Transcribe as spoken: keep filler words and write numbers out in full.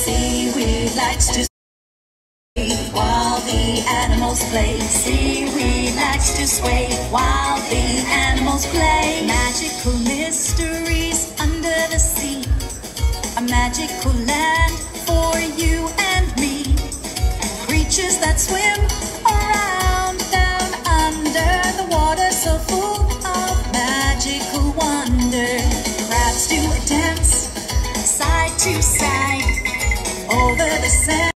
Seaweed likes to sway while the animals play. Seaweed likes to sway while the animals play. Magical mysteries under the sea, a magical land for you and me. Creatures that swim around down under the water, so full of magical wonder. Crabs do a dance side to side over the sand.